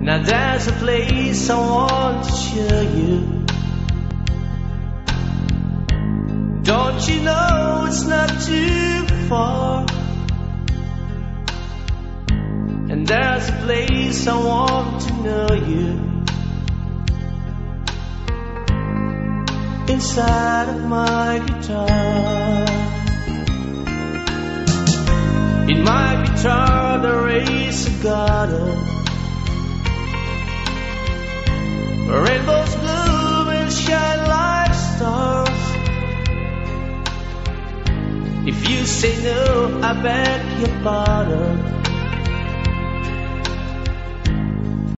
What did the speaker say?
Now there's a place I want to show you. Don't you know it's not too far? And there's a place I want to know you. Inside of my guitar. In my guitar there is a garden. Rainbows bloom and shine like stars. If you say no, I beg your pardon.